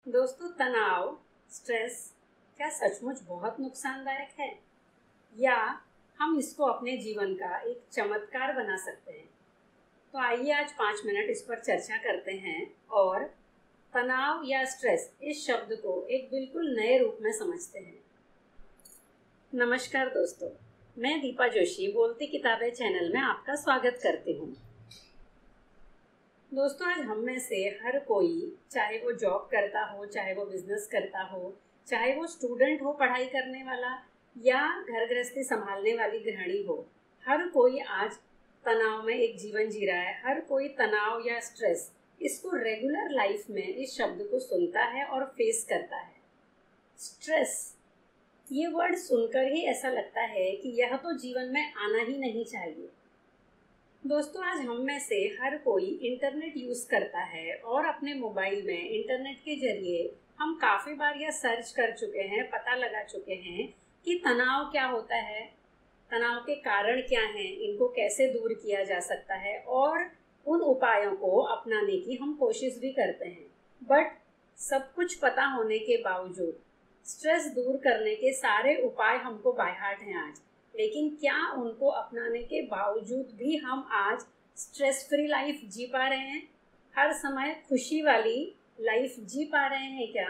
दोस्तों, तनाव, स्ट्रेस क्या सचमुच बहुत नुकसानदायक है या हम इसको अपने जीवन का एक चमत्कार बना सकते हैं? तो आइए आज 5 मिनट इस पर चर्चा करते हैं और तनाव या स्ट्रेस इस शब्द को एक बिल्कुल नए रूप में समझते हैं। नमस्कार दोस्तों, मैं दीपा जोशी बोलती किताबें चैनल में आपका स्वागत करती हूँ। दोस्तों, आज हम में से हर कोई, चाहे वो जॉब करता हो, चाहे वो बिजनेस करता हो, चाहे वो स्टूडेंट हो पढ़ाई करने वाला या घर गृहस्थी संभालने वाली गृहिणी हो, हर कोई आज तनाव में एक जीवन जी रहा है। हर कोई तनाव या स्ट्रेस इसको रेगुलर लाइफ में इस शब्द को सुनता है और फेस करता है। स्ट्रेस ये वर्ड सुनकर ही ऐसा लगता है कि यह तो जीवन में आना ही नहीं चाहिए। दोस्तों, आज हम में से हर कोई इंटरनेट यूज़ करता है और अपने मोबाइल में इंटरनेट के जरिए हम काफ़ी बार यह सर्च कर चुके हैं, पता लगा चुके हैं कि तनाव क्या होता है, तनाव के कारण क्या हैं, इनको कैसे दूर किया जा सकता है और उन उपायों को अपनाने की हम कोशिश भी करते हैं। बट सब कुछ पता होने के बावजूद स्ट्रेस दूर करने के सारे उपाय हमको बाय हार्ट हैं आज, लेकिन क्या उनको अपनाने के बावजूद भी हम आज स्ट्रेस फ्री लाइफ जी पा रहे हैं? हर समय खुशी वाली लाइफ जी पा रहे हैं क्या?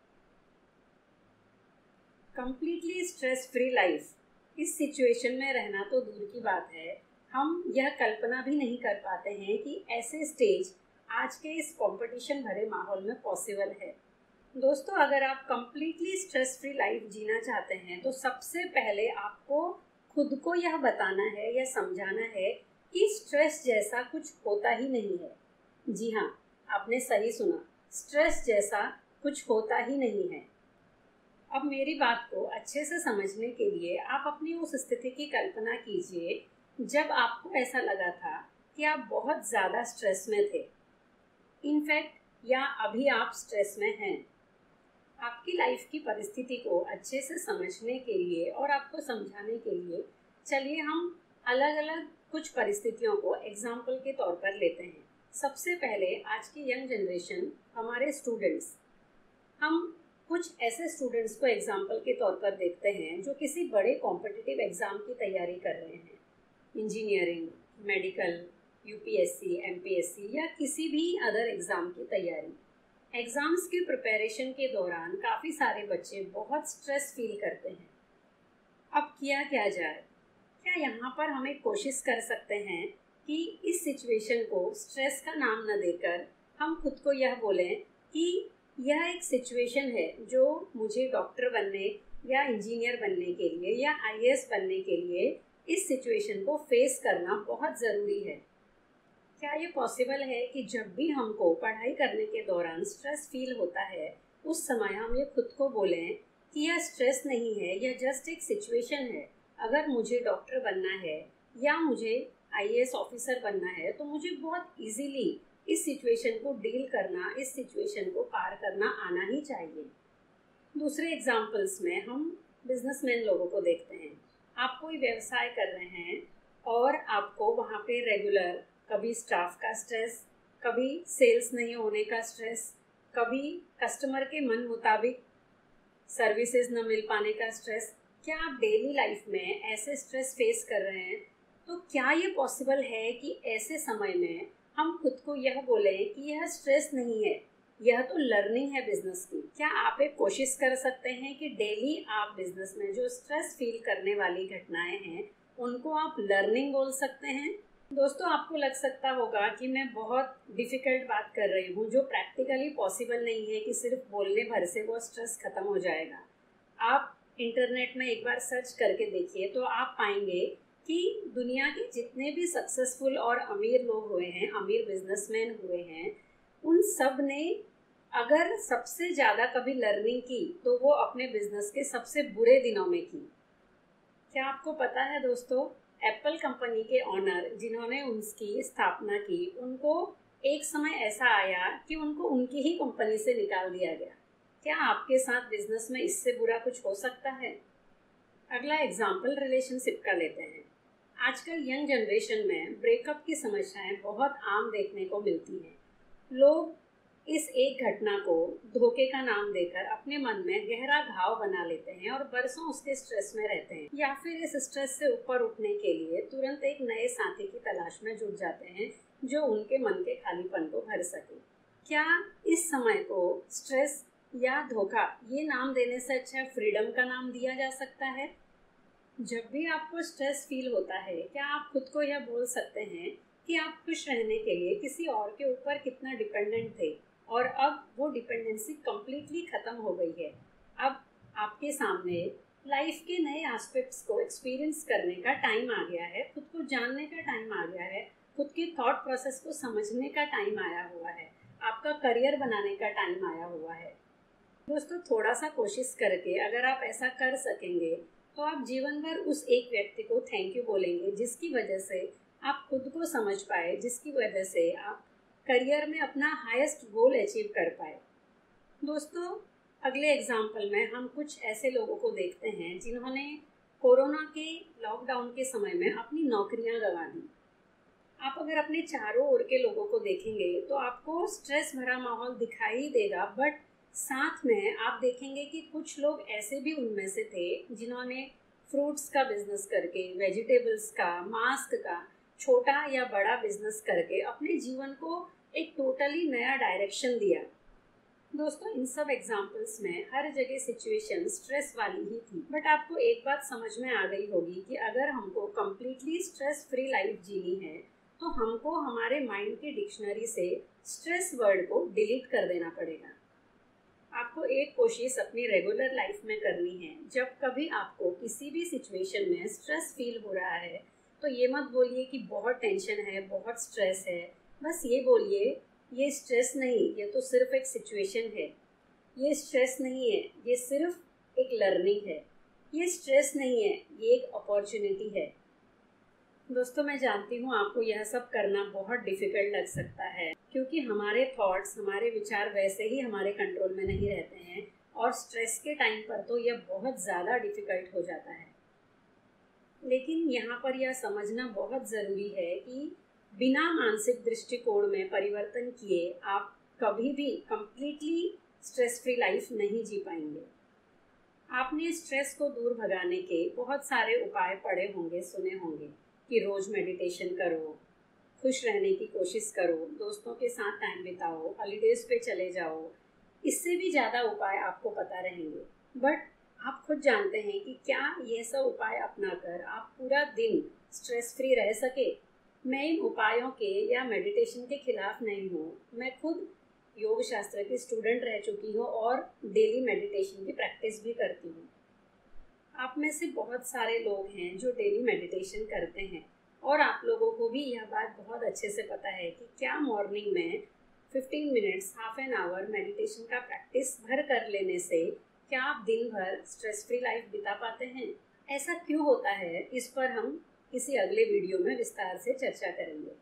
कंप्लीटली स्ट्रेस फ्री लाइफ इस सिचुएशन में रहना तो दूर की बात है, हम यह कल्पना भी नहीं कर पाते हैं कि ऐसे स्टेज आज के इस कंपटीशन भरे माहौल में पॉसिबल है। दोस्तों, अगर आप कंप्लीटली स्ट्रेस फ्री लाइफ जीना चाहते हैं तो सबसे पहले आपको खुद को यह बताना है या समझाना है कि स्ट्रेस जैसा कुछ होता ही नहीं है। जी हाँ, आपने सही सुना, स्ट्रेस जैसा कुछ होता ही नहीं है। अब मेरी बात को अच्छे से समझने के लिए आप अपनी उस स्थिति की कल्पना कीजिए जब आपको ऐसा लगा था कि आप बहुत ज़्यादा स्ट्रेस में थे, इनफैक्ट या अभी आप स्ट्रेस में हैं। आपकी लाइफ की परिस्थिति को अच्छे से समझने के लिए और आपको समझाने के लिए चलिए हम अलग अलग कुछ परिस्थितियों को एग्जाम्पल के तौर पर लेते हैं। सबसे पहले आज की यंग जनरेशन, हमारे स्टूडेंट्स, हम कुछ ऐसे स्टूडेंट्स को एग्जाम्पल के तौर पर देखते हैं जो किसी बड़े कॉम्पिटिटिव एग्ज़ाम की तैयारी कर रहे हैं। इंजीनियरिंग, मेडिकल, यूपीएससी, एमपीएससी या किसी भी अदर एग्ज़ाम की तैयारी। एग्ज़ाम्स की प्रिपरेशन के दौरान काफ़ी सारे बच्चे बहुत स्ट्रेस फील करते हैं। अब किया क्या जाए? क्या यहाँ पर हम एक कोशिश कर सकते हैं कि इस सिचुएशन को स्ट्रेस का नाम न देकर हम खुद को यह बोलें कि यह एक सिचुएशन है जो मुझे डॉक्टर बनने या इंजीनियर बनने के लिए या आईएएस बनने के लिए इस सिचुएशन को फेस करना बहुत ज़रूरी है। क्या ये पॉसिबल है कि जब भी हमको पढ़ाई करने के दौरान स्ट्रेस फील होता है, उस समय हम ये खुद को बोलें कि यह स्ट्रेस नहीं है, यह जस्ट एक सिचुएशन है। अगर मुझे डॉक्टर बनना है या मुझे आईएएस ऑफिसर बनना है तो मुझे बहुत इजीली इस सिचुएशन को डील करना, इस सिचुएशन को पार करना आना ही चाहिए। दूसरे एग्जाम्पल्स में हम बिजनेसमैन लोगों को देखते हैं। आप कोई व्यवसाय कर रहे हैं और आपको वहाँ पे रेगुलर कभी स्टाफ का स्ट्रेस, कभी सेल्स नहीं होने का स्ट्रेस, कभी कस्टमर के मन मुताबिक सर्विसेज न मिल पाने का स्ट्रेस। क्या आप डेली लाइफ में ऐसे स्ट्रेस फेस कर रहे हैं? तो क्या ये पॉसिबल है कि ऐसे समय में हम खुद को यह बोलें कि यह स्ट्रेस नहीं है, यह तो लर्निंग है बिजनेस की? क्या आप एक कोशिश कर सकते हैं कि डेली आप बिजनेस में जो स्ट्रेस फील करने वाली घटनाएं हैं उनको आप लर्निंग बोल सकते हैं? दोस्तों, आपको लग सकता होगा कि मैं बहुत डिफ़िकल्ट बात कर रही हूँ जो प्रैक्टिकली पॉसिबल नहीं है कि सिर्फ बोलने भर से वो स्ट्रेस ख़त्म हो जाएगा। आप इंटरनेट में एक बार सर्च करके देखिए तो आप पाएंगे कि दुनिया के जितने भी सक्सेसफुल और अमीर लोग हुए हैं, अमीर बिजनेसमैन हुए हैं, उन सब ने अगर सबसे ज़्यादा कभी लर्निंग की तो वो अपने बिजनेस के सबसे बुरे दिनों में की। क्या आपको पता है दोस्तों, एप्पल कंपनी के ऑनर जिन्होंने उसकी स्थापना की, उनको एक समय ऐसा आया कि उनको उनकी ही कंपनी से निकाल दिया गया। क्या आपके साथ बिजनेस में इससे बुरा कुछ हो सकता है? अगला एग्जाम्पल रिलेशनशिप का लेते हैं। आजकल यंग जनरेशन में ब्रेकअप की समस्याएं बहुत आम देखने को मिलती हैं। लोग इस एक घटना को धोखे का नाम देकर अपने मन में गहरा घाव बना लेते हैं और बरसों उसके स्ट्रेस में रहते हैं, या फिर इस स्ट्रेस से ऊपर उठने के लिए तुरंत एक नए साथी की तलाश में जुट जाते हैं जो उनके मन के खालीपन को भर सके। क्या इस समय को स्ट्रेस या धोखा ये नाम देने से अच्छा फ्रीडम का नाम दिया जा सकता है? जब भी आपको स्ट्रेस फील होता है, क्या आप खुद को यह बोल सकते हैं कि आप खुश रहने के लिए किसी और के ऊपर कितना डिपेंडेंट थे और अब वो डिपेंडेंसी कम्प्लीटली ख़त्म हो गई है। अब आपके सामने लाइफ के नए एस्पेक्ट्स को एक्सपीरियंस करने का टाइम आ गया है, खुद को जानने का टाइम आ गया है, खुद के थॉट प्रोसेस को समझने का टाइम आया हुआ है, आपका करियर बनाने का टाइम आया हुआ है। दोस्तों, थोड़ा सा कोशिश करके अगर आप ऐसा कर सकेंगे तो आप जीवन भर उस एक व्यक्ति को थैंक यू बोलेंगे जिसकी वजह से आप खुद को समझ पाए, जिसकी वजह से आप करियर में अपना हाईएस्ट गोल अचीव कर पाए। दोस्तों, अगले एग्जाम्पल में हम कुछ ऐसे लोगों को देखते हैं जिन्होंने कोरोना के लॉकडाउन के समय में अपनी नौकरियां गंवा दी। आप अगर अपने चारों ओर के लोगों को देखेंगे तो आपको स्ट्रेस भरा माहौल दिखाई देगा, बट साथ में आप देखेंगे कि कुछ लोग ऐसे भी उनमें से थे जिन्होंने फ्रूट्स का बिजनेस करके, वेजिटेबल्स का, मास्क का छोटा या बड़ा बिजनेस करके अपने जीवन को एक टोटली नया डायरेक्शन दिया। दोस्तों, इन सब एग्जाम्पल्स में हर जगह सिचुएशन स्ट्रेस वाली ही थी, बट आपको एक बात समझ में आ गई होगी कि अगर हमको कम्प्लीटली स्ट्रेस फ्री लाइफ जीनी है तो हमको हमारे माइंड की डिक्शनरी से स्ट्रेस वर्ड को डिलीट कर देना पड़ेगा। आपको एक कोशिश अपनी रेगुलर लाइफ में करनी है। जब कभी आपको किसी भी सिचुएशन में स्ट्रेस फील हो रहा है तो ये मत बोलिए कि बहुत टेंशन है, बहुत स्ट्रेस है। बस ये बोलिए, ये स्ट्रेस नहीं, ये तो सिर्फ एक सिचुएशन है। ये स्ट्रेस नहीं है, ये सिर्फ एक लर्निंग है। ये स्ट्रेस नहीं है, ये एक अपॉर्चुनिटी है। दोस्तों, मैं जानती हूँ आपको यह सब करना बहुत डिफिकल्ट लग सकता है क्योंकि हमारे थॉट्स, हमारे विचार वैसे ही हमारे कंट्रोल में नहीं रहते हैं और स्ट्रेस के टाइम पर तो यह बहुत ज़्यादा डिफिकल्ट हो जाता है। लेकिन यहाँ पर यह समझना बहुत ज़रूरी है कि बिना मानसिक दृष्टिकोण में परिवर्तन किए आप कभी भी कंप्लीटली स्ट्रेस फ्री लाइफ नहीं जी पाएंगे। आपने स्ट्रेस को दूर भगाने के बहुत सारे उपाय पढ़े होंगे, सुने होंगे कि रोज़ मेडिटेशन करो, खुश रहने की कोशिश करो, दोस्तों के साथ टाइम बिताओ, हॉलीडेज़ पे चले जाओ। इससे भी ज़्यादा उपाय आपको पता रहेंगे, बट आप खुद जानते हैं कि क्या ये सब उपाय अपनाकर आप पूरा दिन स्ट्रेस फ्री रह सके। मैं इन उपायों के या मेडिटेशन के खिलाफ नहीं हूँ। मैं खुद योग शास्त्र की स्टूडेंट रह चुकी हूँ और डेली मेडिटेशन की प्रैक्टिस भी करती हूँ। आप में से बहुत सारे लोग हैं जो डेली मेडिटेशन करते हैं और आप लोगों को भी यह बात बहुत अच्छे से पता है कि क्या मॉर्निंग में 15 minutes, half an hour meditation का प्रैक्टिस भर कर लेने से क्या आप दिन भर स्ट्रेस फ्री लाइफ बिता पाते हैं? ऐसा क्यों होता है, इस पर हम किसी अगले वीडियो में विस्तार से चर्चा करेंगे।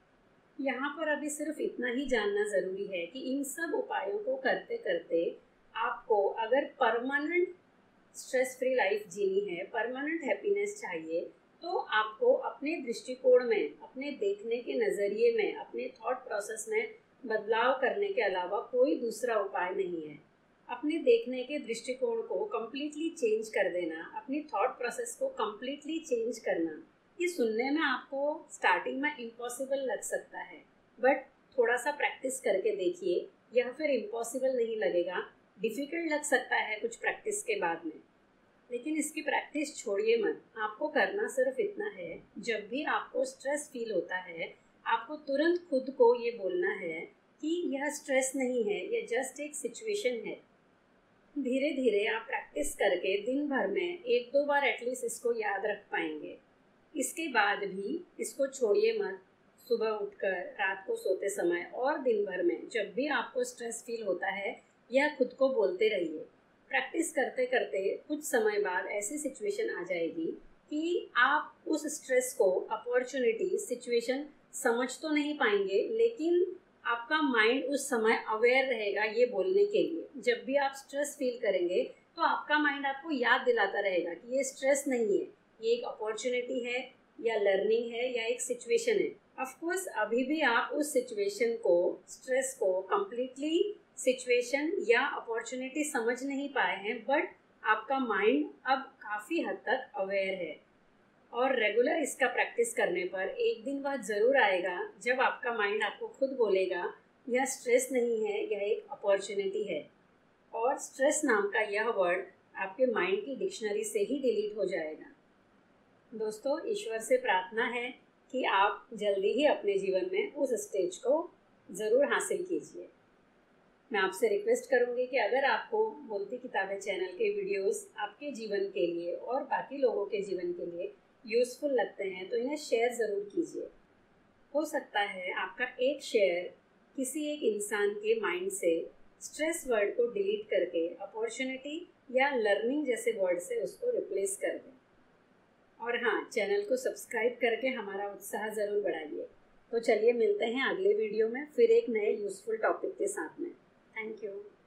यहाँ पर अभी सिर्फ इतना ही जानना ज़रूरी है कि इन सब उपायों को करते करते आपको अगर परमानेंट स्ट्रेस फ्री लाइफ जीनी है, परमानेंट हैप्पीनेस चाहिए, तो आपको अपने दृष्टिकोण में, अपने देखने के नज़रिए में, अपने थॉट प्रोसेस में बदलाव करने के अलावा कोई दूसरा उपाय नहीं है। अपने देखने के दृष्टिकोण को कम्प्लीटली चेंज कर देना, अपनी थॉट प्रोसेस को कम्प्लीटली चेंज करना, ये सुनने में आपको स्टार्टिंग में इम्पॉसिबल लग सकता है, बट थोड़ा सा प्रैक्टिस करके देखिए, यह फिर इम्पॉसिबल नहीं लगेगा। डिफ़िकल्ट लग सकता है कुछ प्रैक्टिस के बाद में, लेकिन इसकी प्रैक्टिस छोड़िए मत। आपको करना सिर्फ इतना है, जब भी आपको स्ट्रेस फील होता है आपको तुरंत खुद को ये बोलना है कि यह स्ट्रेस नहीं है, यह जस्ट एक सिचुएशन है। धीरे धीरे आप प्रैक्टिस करके दिन भर में 1-2 बार एटलीस्ट इसको याद रख पाएंगे। इसके बाद भी इसको छोड़िए मत। सुबह उठकर, रात को सोते समय और दिन भर में जब भी आपको स्ट्रेस फील होता है, यह खुद को बोलते रहिए। प्रैक्टिस करते करते कुछ समय बाद ऐसी सिचुएशन आ जाएगी कि आप उस स्ट्रेस को अपॉर्चुनिटी, सिचुएशन समझ तो नहीं पाएंगे, लेकिन आपका माइंड उस समय अवेयर रहेगा ये बोलने के लिए। जब भी आप स्ट्रेस फील करेंगे तो आपका माइंड आपको याद दिलाता रहेगा कि ये स्ट्रेस नहीं है, ये एक अपॉर्चुनिटी है, या लर्निंग है या एक सिचुएशन है। ऑफ कोर्स अभी भी आप उस सिचुएशन को, स्ट्रेस को कंप्लीटली सिचुएशन या अपॉर्चुनिटी समझ नहीं पाए हैं, बट आपका माइंड अब काफ़ी हद तक अवेयर है। और रेगुलर इसका प्रैक्टिस करने पर एक दिन वह ज़रूर आएगा जब आपका माइंड आपको खुद बोलेगा यह स्ट्रेस नहीं है, यह एक अपॉर्चुनिटी है। और स्ट्रेस नाम का यह वर्ड आपके माइंड की डिक्शनरी से ही डिलीट हो जाएगा। दोस्तों, ईश्वर से प्रार्थना है कि आप जल्दी ही अपने जीवन में उस स्टेज को ज़रूर हासिल कीजिए। मैं आपसे रिक्वेस्ट करूंगी कि अगर आपको बोलती किताबें चैनल के वीडियोस आपके जीवन के लिए और बाकी लोगों के जीवन के लिए यूज़फुल लगते हैं तो इन्हें शेयर ज़रूर कीजिए। हो सकता है आपका एक शेयर किसी एक इंसान के माइंड से स्ट्रेस वर्ड को डिलीट करके अपॉर्चुनिटी या लर्निंग जैसे वर्ड से उसको रिप्लेस कर दें। और हाँ, चैनल को सब्सक्राइब करके हमारा उत्साह ज़रूर बढ़ाइए। तो चलिए मिलते हैं अगले वीडियो में फिर एक नए यूज़फुल टॉपिक के साथ में। Thank you.